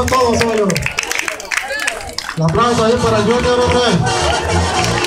con todo, señor. Un aplauso ahí para Junior, hombre.